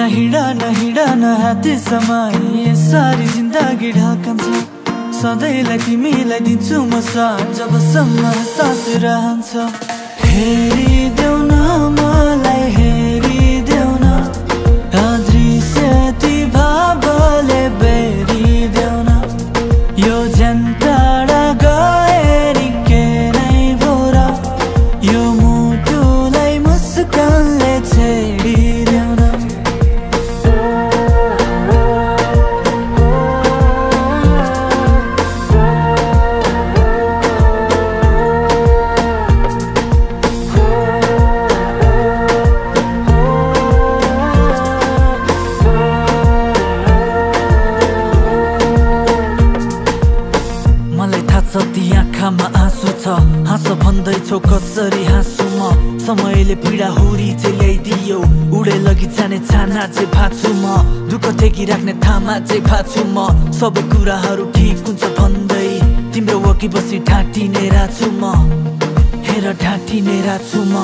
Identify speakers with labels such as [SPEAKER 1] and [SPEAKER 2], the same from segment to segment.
[SPEAKER 1] हिँडन हाते समाए सारी जिन्दगी ढाकन्छ सधैँलाई तिमीलाई दिन्छु म साथ जबसम्म सास रहन्छ हेरिदेऊ न मलाई हेरिदेऊ न अदृश्य ती भावले बेरिदेऊ न यो ज्यान टाढा गए नि के नै भोरा यो मुटुलाई मुस्कानले छेडिदेऊ न ती आँखामा आँसु छ हाँस भन्दैछौ कसरी हाँसु म समयले पीडा हुरी चाहिँ ल्याइदियो उडे लगी जाने छाना चाहिँ भाछु म दुःख टेकी राख्ने थामा चाहिँ भाछु म सबै कुराहरू ठिक हुन्छ भन्दै तिम्रो वकी बसी ढाँटिने राछु म हेर ढाँटिने राछु म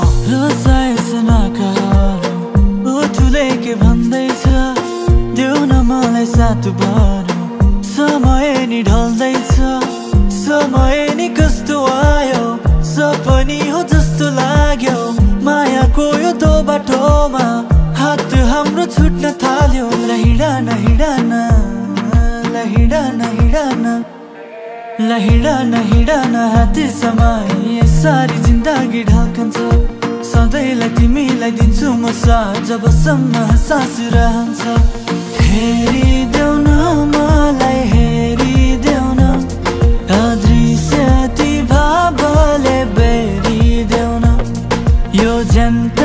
[SPEAKER 1] रसायसनाकाहरू ठुले के भन्दैछ देऊ न मलाई साथ भर समय नि ढल्दैछ समय नि कस्तो आयो सपनी हो जस्तो लाग्यो मायाको यो दो बाटोमा हात हाम्रो छुट्न थाल्यो ल हिँडन हिँडन ल हिँडन हिँडन ल हिँडन हिँडन हाते समाए सारी जिन्दगी ढाकन्छ सधैँलाई तिमीलाई दिन्छु म साथ जबसम्म सास रहन्छ हेरिदेऊ न मलाई हेरिदेऊ न अदृश्य ती भावले बेरिदेऊ न यो ज्यान